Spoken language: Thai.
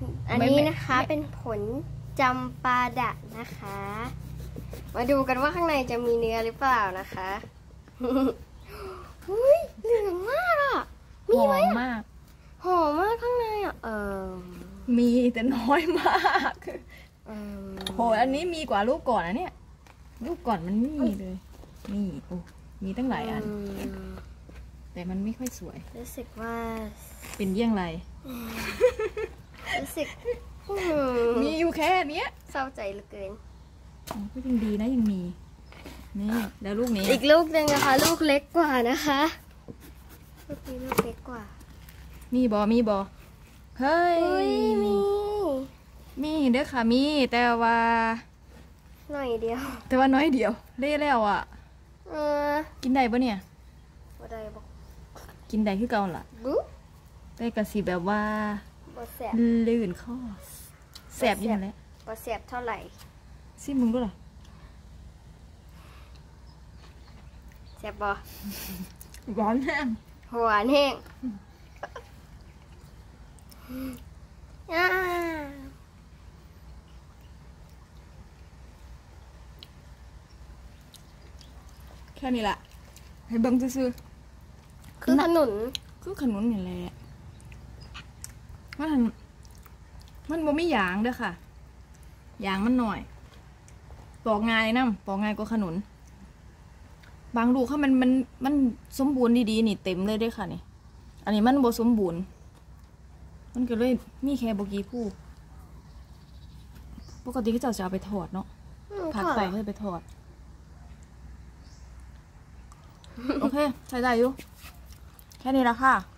อันนี้นะคะเป็นผลจำปาดะนะคะ มาดูกันว่าข้างในจะมีเนื้อหรือเปล่านะคะอุ้ยเหลืองมากอ่ะมีไหมมากหอมมากข้างในอ่ะมีแต่น้อยมากโหอันนี้มีกว่าลูกก่อนนะเนี่ยลูกก่อนมันมีเลยนี่โอ้มีตั้งหลายอันแต่มันไม่ค่อยสวยรู้สึกว่าเป็นเยี่ยงไรรู้สึกมีอยู่แค่นี้เศร้าใจเหลือเกินก็ยังดีนะยังมีนี่แล้วลูกนี้อีกลูกหนึ่งนะคะลูกเล็กกว่านะคะลูกนี้ลูกเล็กกว่ามีบอเฮ้ยมีเด้อค่ะมีแต่ว่าหน่อยเดียวแต่ว่าน้อยเดียวเล่แล้วอ่ะกินได้ปะเนี่ยบ่ได้บอกกินได้คือเก่าล่ะได้กระสีแบบว่าลื่นข้อแสบยังไงบ่แสบเท่าไหร่ซิมึงด้วยหรอแสบบ่หวานแห้งหวานแห้งแค่นี้แหละให้เบิ้งซื่อคือขนุนนี่แหละมันบ่มีหยางเด้อค่ะหยางมันหน่อยปอกง่ายนะปอกง่ายกว่าขนุนบางลูกเขามันสมบูรณ์ดีๆนี่เต็มเลยด้วยค่ะนี่อันนี้มันบ่สมบูรณ์มันก็เลยมีแค่บกี้ผู้ปกติเขาจะเอาไปทอดเนาะผักใส่เขาจะไปทอดโอเคใช้ได้อยู่แค่นี้ละค่ะ